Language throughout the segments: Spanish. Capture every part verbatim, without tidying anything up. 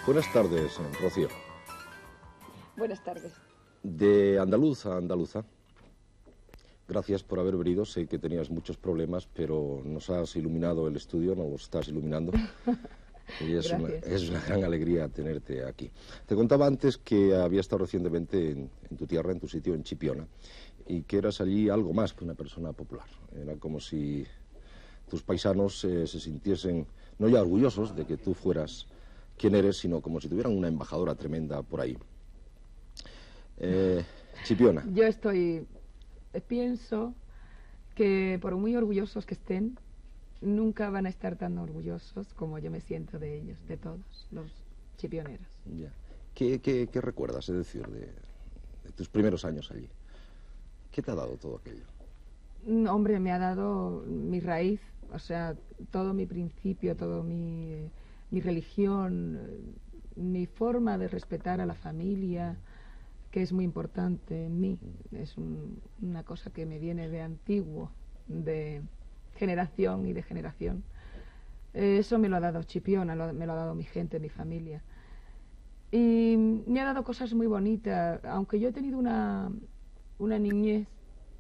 Buenas tardes, Rocío. Buenas tardes. De andaluz a andaluza. Gracias por haber venido. Sé que tenías muchos problemas, pero nos has iluminado el estudio, nos lo estás iluminando. Y es una, es una gran alegría tenerte aquí. Te contaba antes que había estado recientemente en, en tu tierra, en tu sitio, en Chipiona, y que eras allí algo más que una persona popular. Era como si tus paisanos eh, se sintiesen, no ya orgullosos de que tú fueras quien eres, sino como si tuvieran una embajadora tremenda por ahí. Eh, Chipiona. Yo estoy... Pienso que por muy orgullosos que estén, nunca van a estar tan orgullosos como yo me siento de ellos, de todos los chipioneros. Ya. ¿Qué, qué, qué recuerdas, es decir, de, de tus primeros años allí? ¿Qué te ha dado todo aquello? No, hombre, me ha dado mi raíz, o sea, todo mi principio, todo mi, mi religión, mi forma de respetar a la familia, que es muy importante en mí. Es un, una cosa que me viene de antiguo, de generación y de generación. Eh, eso me lo ha dado Chipiona, lo, me lo ha dado mi gente, mi familia. Y me ha dado cosas muy bonitas, aunque yo he tenido una, una niñez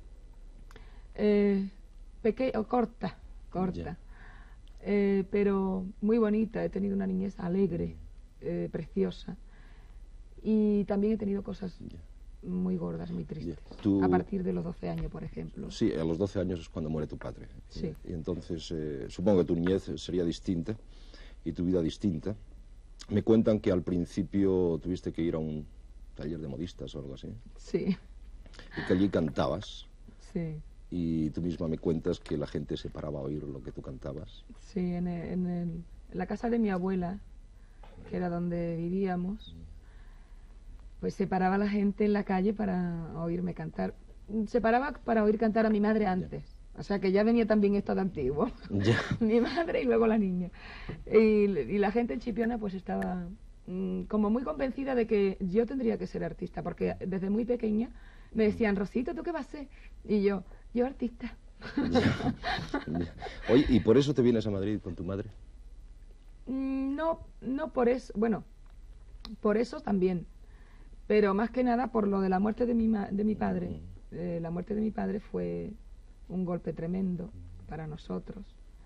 eh, pequeña, corta, corta, yeah. eh, pero muy bonita. He tenido una niñez alegre, eh, preciosa. Y también he tenido cosas yeah. muy gordas, muy tristes. Yeah. Tú... A partir de los doce años, por ejemplo. Sí, a los doce años es cuando muere tu padre. Sí. Y, y entonces eh, supongo que tu niñez sería distinta y tu vida distinta. Me cuentan que al principio tuviste que ir a un taller de modistas o algo así. Sí. Y que allí cantabas. Sí. Y tú misma me cuentas que la gente se paraba a oír lo que tú cantabas. Sí, en, el, en, el, en la casa de mi abuela, que era donde vivíamos, pues se paraba la gente en la calle para oírme cantar. Se paraba para oír cantar a mi madre antes. Ya. O sea que ya venía también esto de antiguo. Ya. Mi madre y luego la niña. Y, y la gente en Chipiona pues estaba mmm, como muy convencida de que yo tendría que ser artista, porque desde muy pequeña me decían, Rosito, ¿tú qué vas a ser? Y yo, yo artista. Ya. Ya. Oye, ¿y por eso te vienes a Madrid con tu madre? No, no por eso. Bueno, por eso también. Pero más que nada por lo de la muerte de mi, ma de mi padre. Eh, la muerte de mi padre fue un golpe tremendo para nosotros.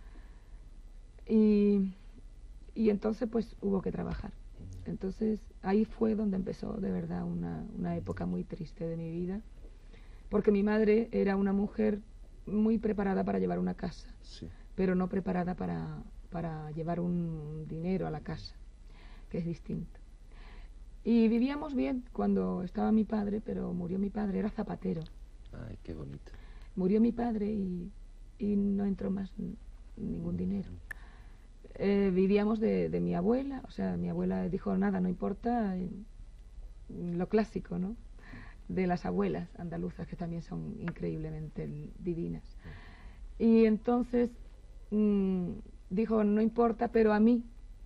Y, y entonces pues hubo que trabajar. Entonces ahí fue donde empezó de verdad una, una época muy triste de mi vida. Porque mi madre era una mujer muy preparada para llevar una casa. Sí. Pero no preparada para, para llevar un dinero a la casa, que es distinto. Y vivíamos bien cuando estaba mi padre, pero murió mi padre, era zapatero. Ay, qué bonito. Murió mi padre y, y no entró más ningún dinero. Eh, vivíamos de, de mi abuela, o sea, mi abuela dijo, nada, no importa, lo clásico, ¿no? De las abuelas andaluzas, que también son increíblemente divinas. Y entonces mmm, dijo, no importa, pero a mí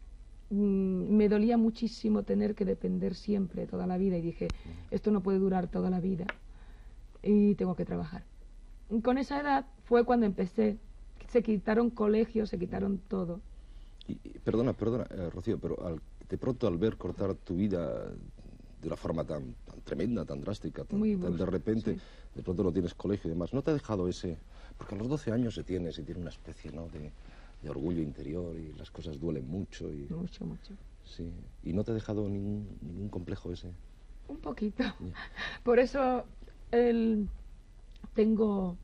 me dolía muchísimo tener que depender siempre, toda la vida, y dije, esto no puede durar toda la vida y tengo que trabajar. Y con esa edad fue cuando empecé, se quitaron colegios, se quitaron todo. Y, y, perdona, perdona, eh, Rocío, pero al, de pronto al ver cortar tu vida de una forma tan, tan tremenda, tan drástica, tan, Muy tan de repente, sí. de pronto no tienes colegio y demás, ¿no te ha dejado ese...? Porque a los doce años se tiene, se tiene una especie, ¿no?, de... de orgullo interior y las cosas duelen mucho y... Mucho, mucho. Sí. ¿Y no te ha dejado ningún, ningún complejo ese? Un poquito. Yeah. Por eso el, tengo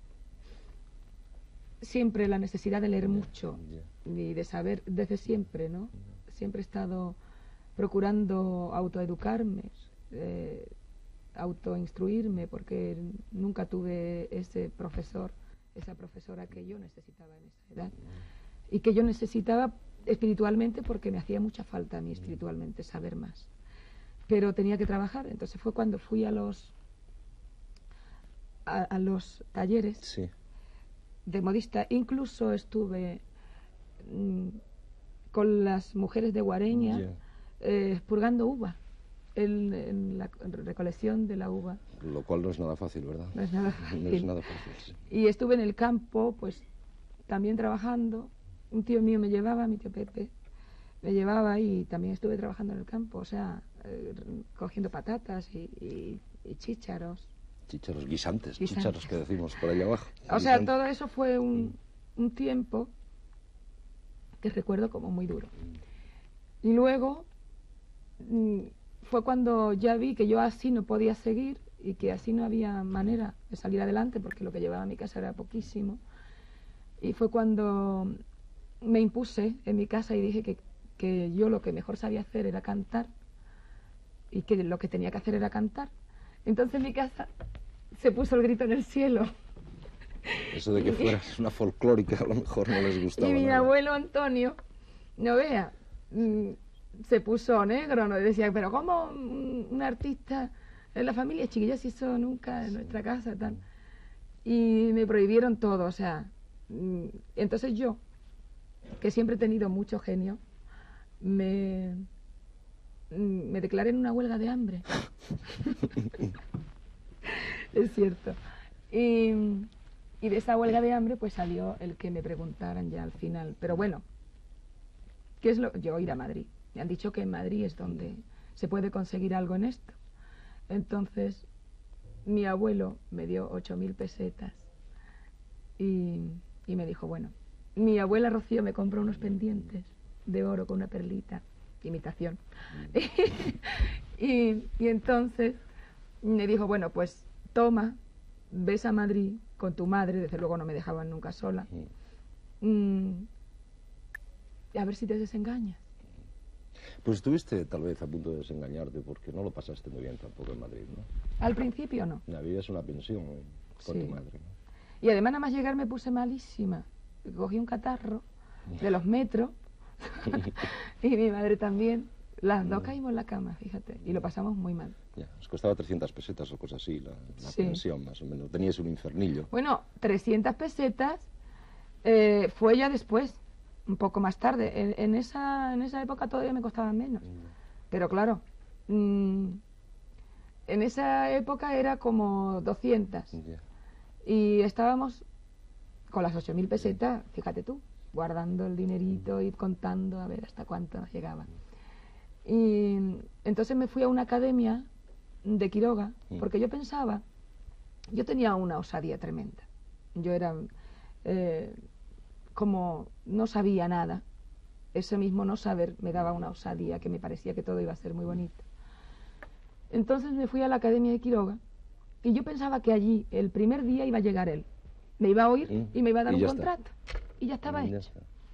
siempre la necesidad de leer yeah. mucho yeah. y de saber desde siempre, ¿no? Yeah. Siempre he estado procurando autoeducarme, eh, autoinstruirme, porque nunca tuve ese profesor, esa profesora que yo necesitaba en esa edad. Yeah. Y que yo necesitaba espiritualmente, porque me hacía mucha falta a mí espiritualmente saber más. Pero tenía que trabajar, entonces fue cuando fui a los a, a los talleres sí. de modista. Incluso estuve mmm, con las mujeres de Guareña yeah. eh, purgando uva, en, en la recolección de la uva. Lo cual no es nada fácil, ¿verdad? No es nada fácil. No es nada fácil, sí. Y estuve en el campo, pues también trabajando. Un tío mío me llevaba, mi tío Pepe, me llevaba y también estuve trabajando en el campo, o sea, eh, cogiendo patatas y, y, y chícharos. Chícharos, guisantes, guisantes, chícharos que decimos por allá abajo. O sea, guisantes. Todo eso fue un, un tiempo que recuerdo como muy duro. Y luego mm, fue cuando ya vi que yo así no podía seguir y que así no había manera de salir adelante porque lo que llevaba a mi casa era poquísimo. Y fue cuando me impuse en mi casa y dije que, que yo lo que mejor sabía hacer era cantar y que lo que tenía que hacer era cantar. Entonces en mi casa se puso el grito en el cielo. Eso de que fueras una folclórica a lo mejor no les gustaba. Y mi nada. abuelo Antonio, no vea, mmm, se puso negro, no decía, pero ¿cómo un artista en la familia chiquilla si eso nunca en nuestra casa tal? Y me prohibieron todo, o sea, mmm, entonces yo, que siempre he tenido mucho genio, me, me declaré en una huelga de hambre. Es cierto. Y, y de esa huelga de hambre pues salió el que me preguntaran ya al final. Pero bueno, ¿qué es lo? Yo ir a Madrid. Me han dicho que en Madrid es donde se puede conseguir algo en esto. Entonces, mi abuelo me dio ocho mil pesetas y, y me dijo, bueno, mi abuela Rocío me compró unos pendientes de oro con una perlita, imitación. y, y entonces me dijo, bueno, pues toma, ves a Madrid con tu madre, desde luego no me dejaban nunca sola, mm, a ver si te desengañas. Pues estuviste tal vez a punto de desengañarte porque no lo pasaste muy bien tampoco en Madrid, ¿no? Al principio no. La vida es una pensión ¿eh? con Sí. tu madre, ¿no? Y además nada más llegar me puse malísima. Cogí un catarro de los metros y mi madre también. Las dos caímos en la cama, fíjate, y lo pasamos muy mal. Ya, os costaba trescientas pesetas o cosas así, la, la Sí. pensión más o menos. Teníais un infernillo. Bueno, trescientas pesetas eh, fue ya después, un poco más tarde. En, en, esa, en esa época todavía me costaba menos. Mm. Pero claro, mmm, en esa época era como doscientas. Yeah. Y estábamos con las ocho mil pesetas, fíjate tú, guardando el dinerito y contando a ver hasta cuánto nos llegaba. Y entonces me fui a una academia de Quiroga, porque yo pensaba, yo tenía una osadía tremenda. Yo era, eh, como no sabía nada, ese mismo no saber me daba una osadía que me parecía que todo iba a ser muy bonito. Entonces me fui a la academia de Quiroga y yo pensaba que allí, el primer día, iba a llegar él. Me iba a oír y me iba a dar un contrato. Y ya estaba hecho.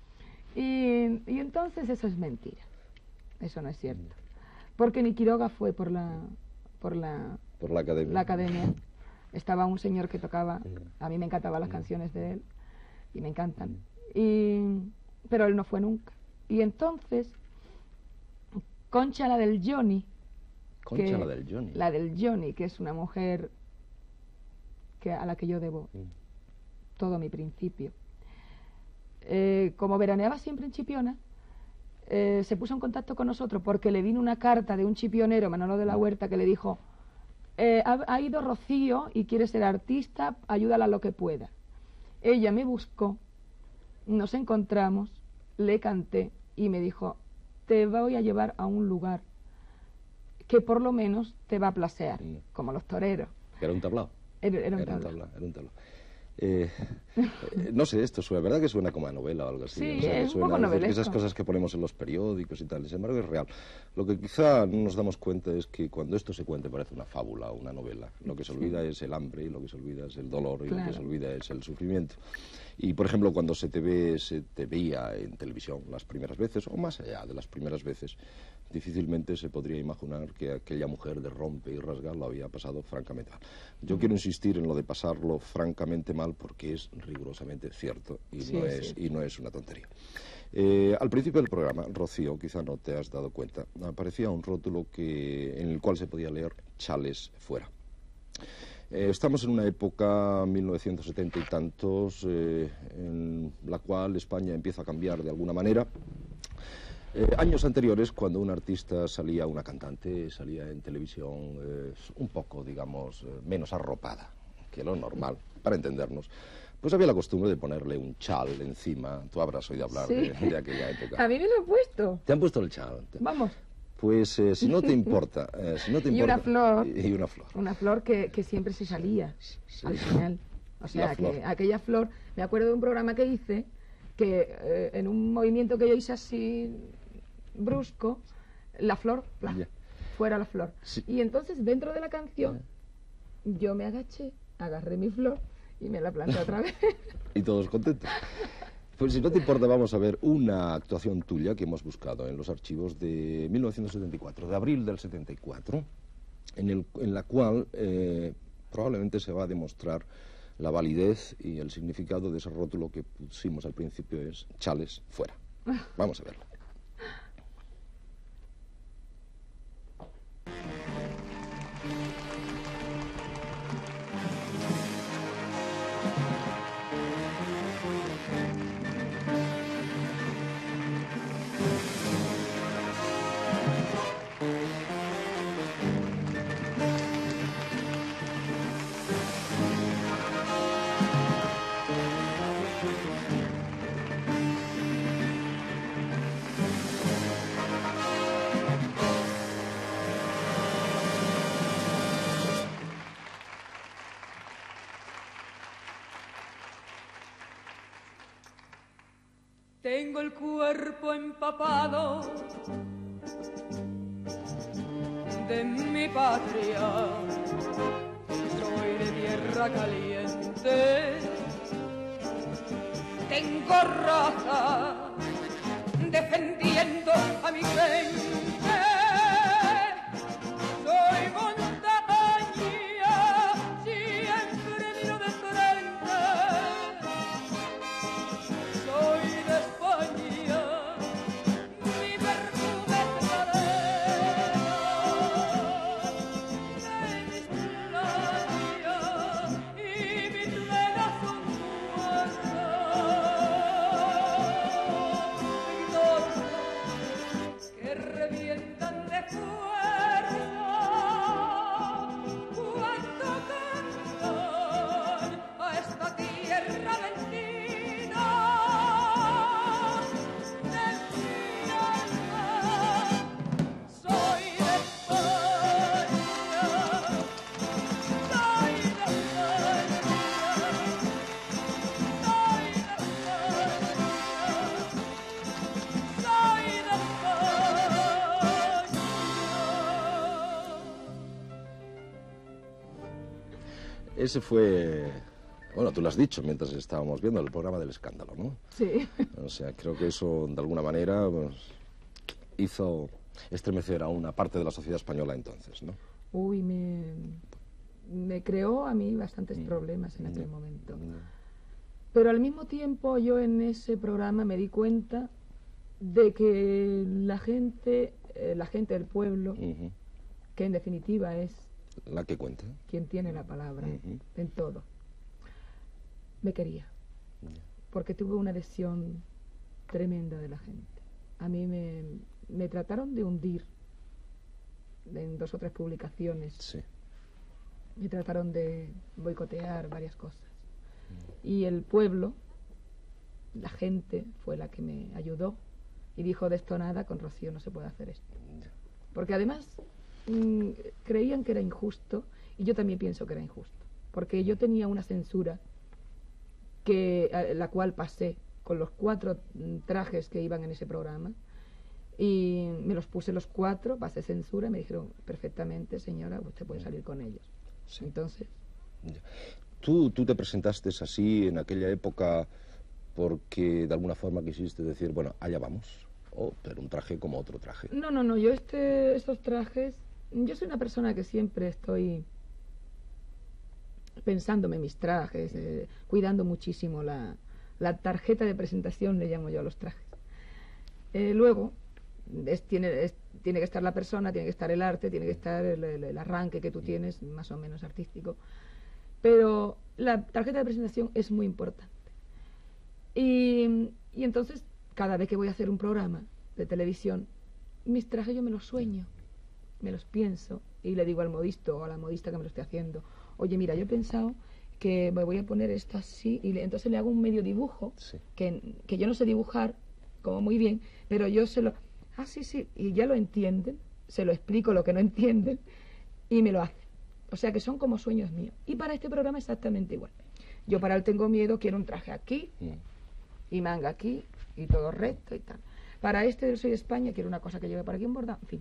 Y, y entonces eso es mentira. Eso no es cierto. Porque ni Quiroga fue por la por la, por la academia. La academia. Estaba un señor que tocaba, a mí me encantaban las canciones de él, y me encantan. Y, pero él no fue nunca. Y entonces, Concha, la del Johnny. Concha, que, la del Johnny. La del Johnny, que es una mujer que, a la que yo debo mm. todo mi principio. Eh, como veraneaba siempre en Chipiona, eh, se puso en contacto con nosotros porque le vino una carta de un chipionero, Manolo de la Huerta, que le dijo, eh, ha, ha ido Rocío y quiere ser artista, ayúdala a lo que pueda. Ella me buscó, nos encontramos, le canté y me dijo, te voy a llevar a un lugar que por lo menos te va a placear, mm. como los toreros. ¿Era un tablao? Era, era un era tablao. Un tablao, era un tablao. Eh, eh, no sé, esto suena, ¿verdad que suena como a novela o algo así? Sí, o sea, es suena, un poco novelesco. Esas cosas que ponemos en los periódicos y tal, sin embargo es real. Lo que quizá no nos damos cuenta es que cuando esto se cuente parece una fábula o una novela. Lo que se olvida sí. es el hambre y lo que se olvida es el dolor y claro. lo que se olvida es el sufrimiento. Y, por ejemplo, cuando se te ve, se te veía en televisión las primeras veces, o más allá de las primeras veces, difícilmente se podría imaginar que aquella mujer de rompe y rasga lo había pasado francamente mal. Yo mm. quiero insistir en lo de pasarlo francamente mal porque es rigurosamente cierto y, sí, no, es, y no es una tontería. Eh, al principio del programa, Rocío, quizá no te has dado cuenta, aparecía un rótulo que, en el cual se podía leer Chales fuera. Eh, estamos en una época, mil novecientos setenta y tantos, eh, en la cual España empieza a cambiar de alguna manera. Eh, años anteriores, cuando un artista salía, una cantante, salía en televisión eh, un poco, digamos, eh, menos arropada que lo normal, para entendernos, pues había la costumbre de ponerle un chal encima. Tú habrás oído hablar Sí. de, de aquella época. A mí me lo han puesto. ¿Te han puesto el chal? Vamos. Pues eh, si no te importa, eh, si no te Y importa... una flor. Y, y una flor. Una flor que, que siempre se salía Sí. al final. O La sea, flor. que aquella flor... Me acuerdo de un programa que hice, que eh, en un movimiento que yo hice así brusco, la flor, ¡plaf! Ya. Fuera la flor. Sí. Y entonces, dentro de la canción, yo me agaché, agarré mi flor y me la planté otra vez. Y todos contentos. Pues si no te importa, vamos a ver una actuación tuya que hemos buscado en los archivos de mil novecientos setenta y cuatro, de abril del setenta y cuatro, en, el, en la cual eh, probablemente se va a demostrar la validez y el significado de ese rótulo que pusimos al principio, es chales fuera. Vamos a verlo. Tengo el cuerpo empapado de mi patria, soy de tierra caliente. Tengo raza defendiendo a mi gente. Soy montaña, siempre vino de frente. Soy de España, mi perfume es cadena de mis playas y mis venas son fuertes, que revientan de fuerza cuando cantan a esta tierra bendita. Soy de España, soy de España, soy de España, soy de España. Ese fue... Bueno, tú lo has dicho mientras estábamos viendo el programa del escándalo, ¿no? Sí. O sea, creo que eso, de alguna manera, pues, hizo estremecer a una parte de la sociedad española entonces, ¿no? Uy, me, me creó a mí bastantes problemas en aquel momento. Pero al mismo tiempo yo en ese programa me di cuenta de que la gente, eh, la gente del pueblo, Ujú. que en definitiva es La que cuenta. quien tiene la palabra Ujú. en todo, me quería. Ya. Porque tuve una adhesión tremenda de la gente. A mí me, me trataron de hundir en dos o tres publicaciones. Sí. Me trataron de boicotear varias cosas. Y el pueblo, la gente, fue la que me ayudó y dijo: de esto nada, con Rocío no se puede hacer esto. Ya. Porque además mmm, creían que era injusto, y yo también pienso que era injusto. Porque yo tenía una censura que, a la cual pasé con los cuatro mm, trajes que iban en ese programa, y me los puse los cuatro, pasé censura, y me dijeron: perfectamente, señora, usted puede salir con ellos. Sí. Entonces, Ya. ¿Tú, tú te presentaste así en aquella época porque de alguna forma quisiste decir, bueno, allá vamos, o pero un traje como otro traje? no, no, no, yo este, estos trajes, yo soy una persona que siempre estoy pensándome mis trajes, eh, cuidando muchísimo la, la tarjeta de presentación, le llamo yo a los trajes. Eh, luego, es, tiene, es, tiene que estar la persona, tiene que estar el arte, tiene que estar el, el, el arranque que tú tienes, más o menos artístico. Pero la tarjeta de presentación es muy importante. Y, y entonces, cada vez que voy a hacer un programa de televisión, mis trajes yo me los sueño, me los pienso, y le digo al modisto o a la modista que me lo esté haciendo: oye, mira, yo he pensado que me voy a poner esto así, y le, entonces le hago un medio dibujo, Sí. que, que yo no sé dibujar como muy bien, pero yo se lo, ah, sí, sí, y ya lo entienden, se lo explico lo que no entienden, y me lo hacen. O sea que son como sueños míos. Y para este programa exactamente igual. Yo para el Tengo Miedo quiero un traje aquí, Mm. y manga aquí, y todo recto y tal. Para este del Soy España quiero una cosa que lleve por aquí en bordado, en fin.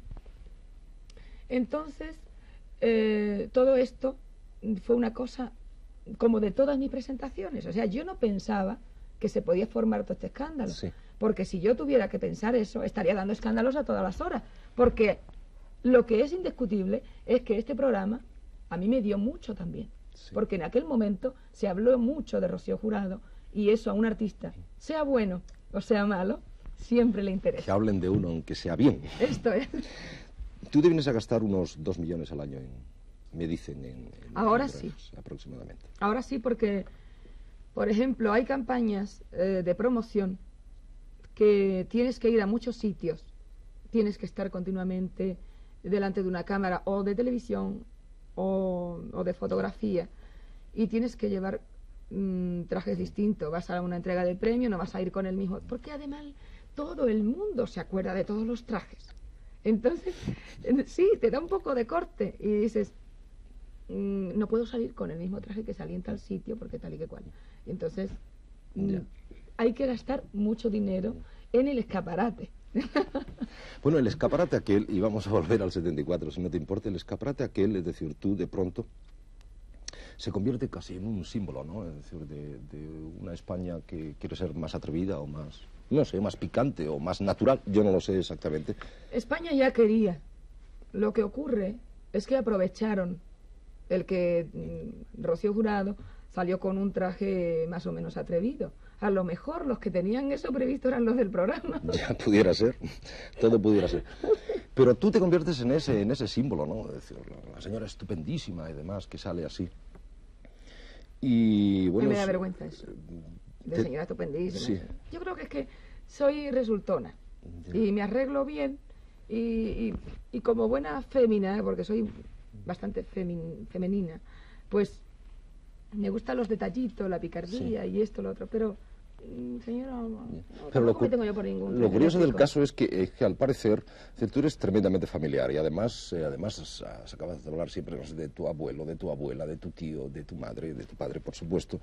Entonces, eh, todo esto fue una cosa como de todas mis presentaciones. O sea, yo no pensaba que se podía formar todo este escándalo. Sí. Porque si yo tuviera que pensar eso, estaría dando escándalos a todas las horas. Porque lo que es indiscutible es que este programa a mí me dio mucho también. Sí. Porque en aquel momento se habló mucho de Rocío Jurado, y eso a un artista, sea bueno o sea malo, siempre le Que interesa. hablen de uno, aunque sea bien. Esto es. Tú te vienes a gastar unos dos millones al año, en, me dicen, en, en Ahora en sí. trajes, aproximadamente. Ahora sí, porque, por ejemplo, hay campañas eh, de promoción que tienes que ir a muchos sitios, tienes que estar continuamente delante de una cámara o de televisión o, o de fotografía, y tienes que llevar mm, trajes distintos. Vas a una entrega de premio, no vas a ir con el mismo, porque además todo el mundo se acuerda de todos los trajes. Entonces, sí, te da un poco de corte y dices, mm, no puedo salir con el mismo traje que salí en tal sitio porque tal y que cual. Y entonces, mm, Ya. hay que gastar mucho dinero en el escaparate. Bueno, el escaparate aquel, y vamos a volver al setenta y cuatro, si no te importa, el escaparate aquel, es decir, tú de pronto se convierte casi en un símbolo, ¿no? Es decir, de, de una España que quiere ser más atrevida o más, no sé, más picante o más natural, yo no lo sé exactamente. España ya quería. Lo que ocurre es que aprovecharon el que mm, Rocío Jurado salió con un traje más o menos atrevido. A lo mejor los que tenían eso previsto eran los del programa. Ya pudiera ser, todo pudiera ser. Pero tú te conviertes en ese, en ese símbolo, ¿no? Es decir, la, la señora estupendísima y demás, que sale así. Y bueno... me da es- vergüenza eso. De te- señora estupendísima. Sí. Yo creo que es que soy resultona. Ya. Y me arreglo bien. Y, y, y como buena fémina, porque soy bastante femin- femenina, pues me gustan los detallitos, la picardía y esto, lo otro. Pero, mm, señora, no, no, Pero lo, tampoco cu- me tengo yo por ningún lo curioso del genético. caso es que, es que al parecer, es decir, tú eres tremendamente familiar y además, eh, además has- has- acabas de hablar siempre, no sé, de tu abuelo, de tu abuela, de tu tío, de tu madre, de tu padre, por supuesto,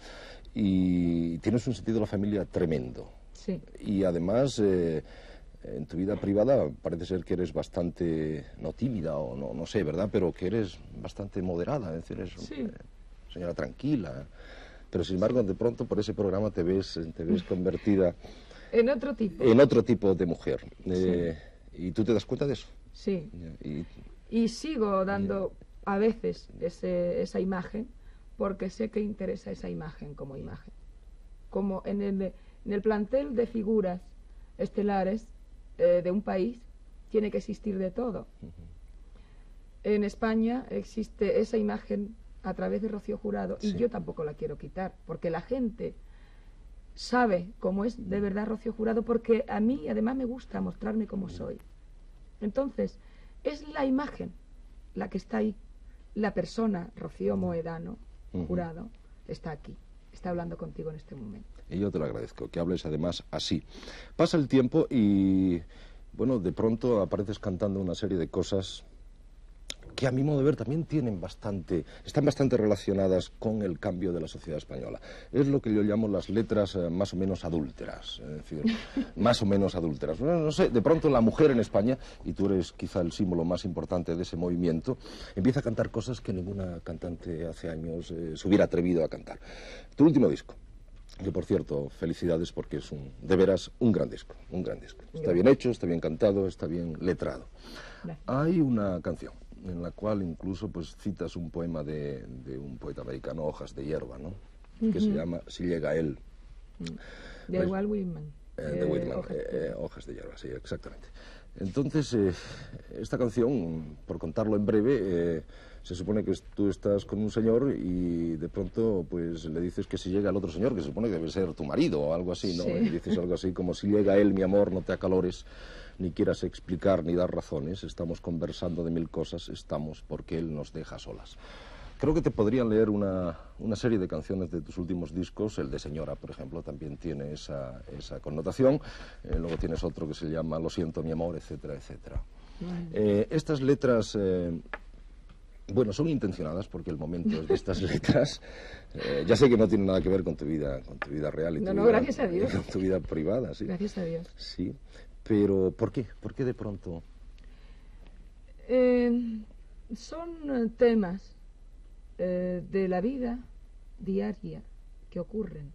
y tienes un sentido de la familia tremendo. Sí. Y además, eh, en tu vida privada parece ser que eres bastante, no tímida o no, no sé, ¿verdad? Pero que eres bastante moderada, es decir, eres Sí. eh, señora tranquila. Pero sin embargo, de pronto por ese programa te ves, te ves convertida En otro tipo. en otro tipo de mujer. Eh, ¿Y tú te das cuenta de eso? Sí. Ya, Y, Y sigo dando a veces ese, esa imagen porque sé que interesa esa imagen como imagen. Como en el, en el plantel de figuras estelares eh, de un país tiene que existir de todo. En España existe esa imagen a través de Rocío Jurado y Sí. yo tampoco la quiero quitar porque la gente sabe cómo es de verdad Rocío Jurado, porque a mí además me gusta mostrarme como soy. Entonces, es la imagen la que está ahí. La persona, Rocío Moedano, Ujú. Jurado, está aquí, está hablando contigo en este momento. y yo te lo agradezco, que hables además así. Pasa el tiempo y, bueno, de pronto apareces cantando una serie de cosas que a mi modo de ver también tienen bastante, están bastante relacionadas con el cambio de la sociedad española. Es lo que yo llamo las letras eh, más o menos adúlteras, es decir, más o menos adúlteras. Bueno, no sé, de pronto la mujer en España, y tú eres quizá el símbolo más importante de ese movimiento, empieza a cantar cosas que ninguna cantante hace años eh, se hubiera atrevido a cantar. Tu último disco, que por cierto, felicidades porque es un, de veras un gran disco, un gran disco. Está bien hecho, está bien cantado, está bien letrado. Gracias. Hay una canción en la cual incluso pues citas un poema de, de un poeta americano, Hojas de Hierba, ¿no? Que se llama Si llega él. De Pues, Walt Whitman. Eh, de eh, Whitman, Hojas de eh, Hierba. eh, Hojas de Hierba, sí, exactamente. Entonces, eh, esta canción, por contarlo en breve, eh, se supone que tú estás con un señor y de pronto pues le dices que si llega el otro señor, que se supone que debe ser tu marido o algo así, ¿no? Sí. Y dices algo así como, si llega él, mi amor, no te acalores, ni quieras explicar ni dar razones, estamos conversando de mil cosas, estamos porque él nos deja solas. Creo que te podrían leer una, una serie de canciones de tus últimos discos. El de Señora, por ejemplo, también tiene esa, esa connotación. Eh, luego tienes otro que se llama Lo siento, mi amor, etcétera, etcétera. Eh, estas letras, eh, bueno, son intencionadas porque el momento es de estas letras. Eh, ya sé que no tiene nada que ver con tu vida, con tu vida real y tu, no, no, vida, gracias a Dios. con tu vida privada, sí. Gracias a Dios. Sí, pero ¿por qué? ¿Por qué de pronto? Eh, son temas eh, de la vida diaria que ocurren.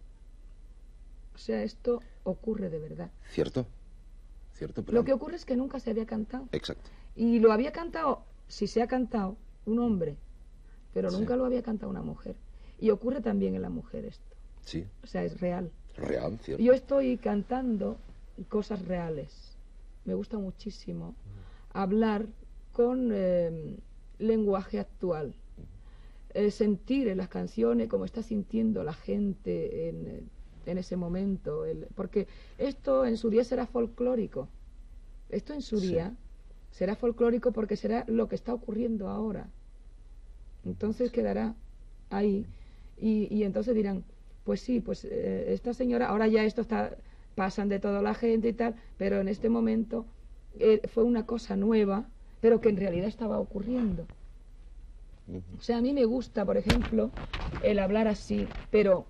O sea, esto ocurre de verdad. Cierto, cierto. Pero Lo que ocurre es que nunca se había cantado. exacto. Y lo había cantado, si se ha cantado, un hombre, pero Sí. nunca lo había cantado una mujer. Y ocurre también en la mujer esto. Sí, O sea, es real. real, cierto. Yo estoy cantando cosas reales. Me gusta muchísimo hablar con eh, lenguaje actual. Eh, sentir en las canciones como está sintiendo la gente en, en ese momento. El, porque esto en su día será folclórico. Esto en su Sí. día será folclórico porque será lo que está ocurriendo ahora. Entonces quedará ahí. Y, y entonces dirán, pues sí, pues eh, esta señora, ahora ya esto está, pasan de toda la gente y tal, pero en este momento eh, fue una cosa nueva, pero que en realidad estaba ocurriendo. O sea, a mí me gusta, por ejemplo, el hablar así, pero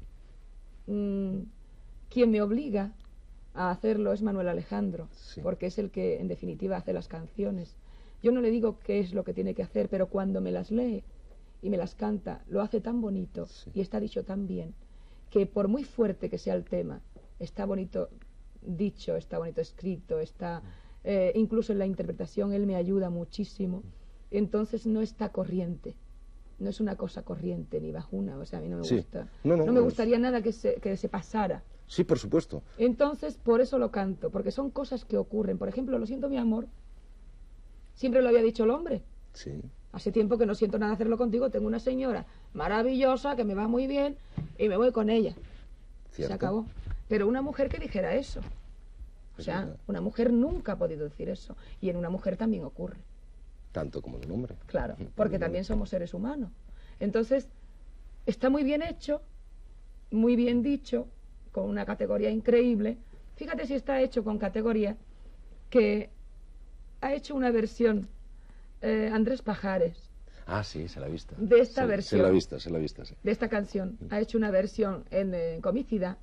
mmm, quien me obliga a hacerlo es Manuel Alejandro, Sí. porque es el que en definitiva hace las canciones. Yo no le digo qué es lo que tiene que hacer, pero cuando me las lee y me las canta, lo hace tan bonito Sí. y está dicho tan bien, que por muy fuerte que sea el tema, está bonito dicho, está bonito escrito, está eh, incluso en la interpretación él me ayuda muchísimo. Entonces no está corriente, no es una cosa corriente ni bajuna, o sea, a mí no me Sí. gusta, No, no, me no, gustaría nada que se, que se pasara. Sí, por supuesto. Entonces, por eso lo canto, porque son cosas que ocurren. Por ejemplo, Lo siento, mi amor, siempre lo había dicho el hombre. Sí. Hace tiempo que no siento nada hacerlo contigo, tengo una señora maravillosa que me va muy bien y me voy con ella. Cierto. Se acabó. Pero una mujer que dijera eso, o Es sea, verdad. una mujer nunca ha podido decir eso. Y en una mujer también ocurre. Tanto como en un hombre. Claro, Ujú. porque también somos seres humanos. Entonces, está muy bien hecho, muy bien dicho, con una categoría increíble. Fíjate si está hecho con categoría, que ha hecho una versión eh, Andrés Pajares Ah, sí, se la ha visto. de esta Se- versión. Se la ha visto, se la ha visto, sí. de esta canción. Ha hecho una versión en eh, comicidad.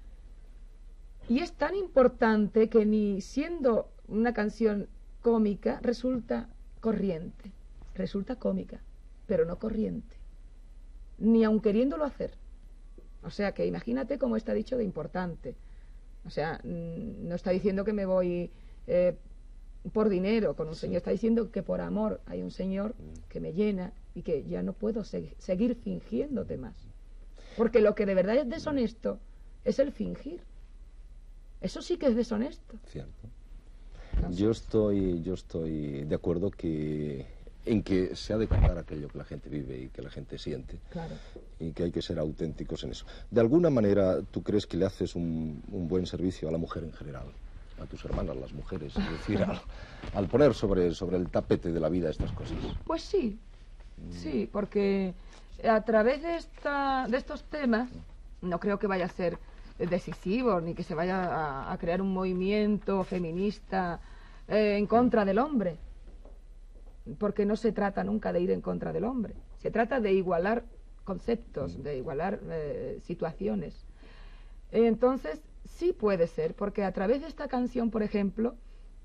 Y es tan importante que ni siendo una canción cómica resulta corriente. Resulta cómica, pero no corriente. Ni aun queriéndolo hacer. O sea que imagínate cómo está dicho de importante. O sea, mm, no está diciendo que me voy eh, por dinero con un Sí. señor. Está diciendo que por amor hay un señor que me llena y que ya no puedo se- seguir fingiéndote más. Porque lo que de verdad es deshonesto es el fingir. Eso sí que es deshonesto. Cierto. Yo estoy, yo estoy de acuerdo que en que se ha de cantar aquello que la gente vive y que la gente siente. Claro. Y que hay que ser auténticos en eso. De alguna manera, ¿tú crees que le haces un, un buen servicio a la mujer en general? A tus hermanas, las mujeres, es decir, al, al poner sobre, sobre el tapete de la vida estas cosas. Pues sí, sí, porque a través de, esta, de estos temas no creo que vaya a ser decisivo ni que se vaya a, a crear un movimiento feminista eh, en contra del hombre, porque no se trata nunca de ir en contra del hombre, se trata de igualar conceptos, de igualar eh, situaciones. Entonces, sí puede ser, porque a través de esta canción, por ejemplo,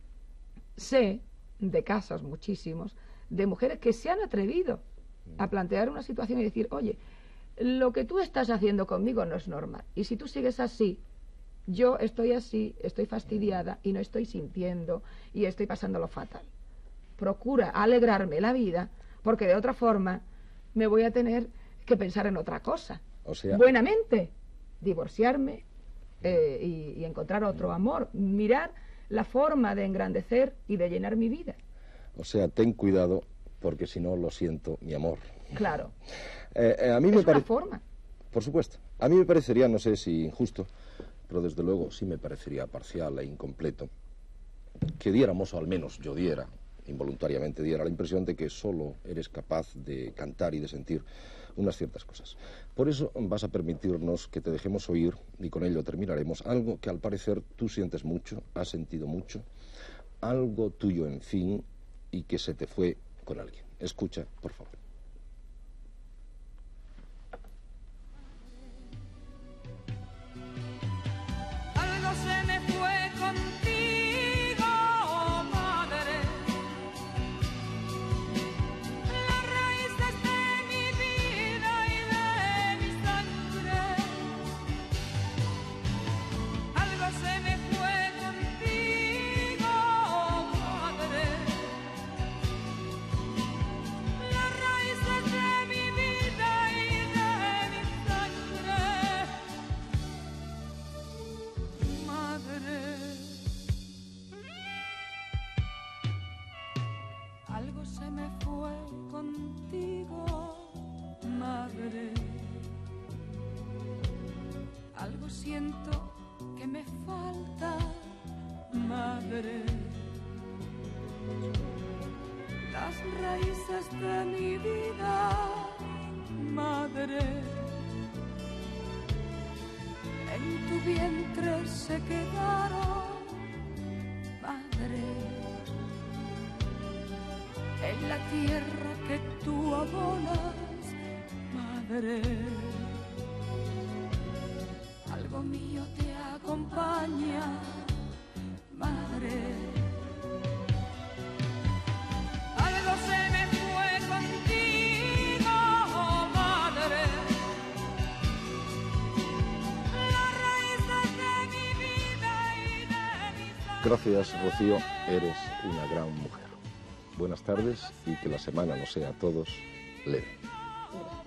sé de casos muchísimos de mujeres que se han atrevido a plantear una situación y decir, oye, lo que tú estás haciendo conmigo no es normal. Y si tú sigues así, yo estoy así, estoy fastidiada y no estoy sintiendo y estoy pasándolo fatal. Procura alegrarme la vida, porque de otra forma me voy a tener que pensar en otra cosa. O sea, Buenamente, divorciarme eh, y, y encontrar otro amor, mirar la forma de engrandecer y de llenar mi vida. o sea, ten cuidado, porque si no, lo siento, mi amor. Claro, Eh, eh, a mí es me una parece... forma. Por supuesto. A mí me parecería, no sé si injusto, pero desde luego sí me parecería parcial e incompleto que diéramos, o al menos yo diera, involuntariamente diera la impresión de que solo eres capaz de cantar y de sentir unas ciertas cosas. Por eso vas a permitirnos que te dejemos oír, y con ello terminaremos, algo que al parecer tú sientes mucho, has sentido mucho, algo tuyo, en fin, y que se te fue con alguien. Escucha, por favor. Algo se me fue contigo, madre. Las raíces de mi vida y de mi sangre. Algo se me fue contigo, madre. Las raíces de mi vida y de mi sangre. Madre, algo se me fue contigo, madre. Algo siento que me falta, madre. Las raíces de mi vida, madre. En tu vientre se quedaron, madre, en la tierra que tú abonas, madre. Algo mío te acompaña, madre. Algo se me fue contigo, madre. Gracias, Rocío, eres una gran mujer. Buenas tardes y que la semana nos sea a todos leve. Gracias.